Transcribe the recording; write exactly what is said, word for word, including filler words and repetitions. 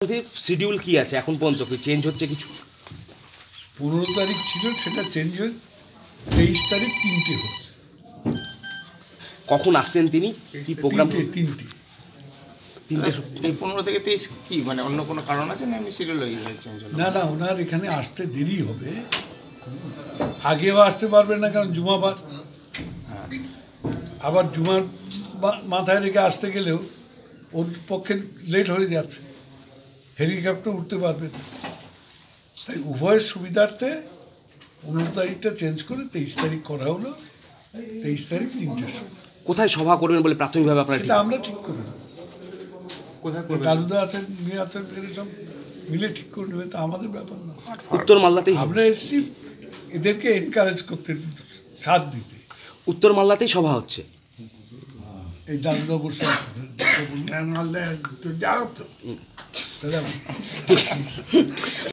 Schedule কি আছে এখন পর্যন্ত, কি চেঞ্জ হচ্ছে কিছু? পনেরো তারিখ ছিল, সেটা চেঞ্জ হয়ে তেইশ তারিখ তিনটে হচ্ছে। কখন আসছেন তিনি, কি প্রোগ্রাম? তিনটে তিনটে এই পনেরো থেকে তেইশ কি মানে অন্য কোনো কারণ আছে না এমনি শিডিউল চেঞ্জ হলো? না না, ওনার এখানে আসতে দেরি হবে, আগেও আসতে পারবেন না কারণ জুমাবার। আবার জুমার মাথায় রেখে আসতে গেলেও ওর পক্ষে লেট হয়ে যাচ্ছে, হেলিকপ্টার উঠতে পারবে না। তাই উভয়ের সুবিধার্থে পনেরো তারিখটা চেঞ্জ করে তেইশ তারিখ করা হলো। তেইশ তারিখ তিনটের সময় কোথায় সভা করবেন বলে প্রাথমিকভাবে আপনারা? সেটা আমরা ঠিক করে নেব। কোথায় করবেন? দাদুদা আছেন, ইয়ে আছেন, এরকম মিলে ঠিক করে নেবে, তা আমাদের ব্যাপার না। উত্তর মালদাতেই আমরা এসেছি এদেরকে এনকারেজ করতে, সাথ দিতে। উত্তর মালদাতেই সভা হচ্ছে। এই দাদুদা বসে মালদায় যাও তো।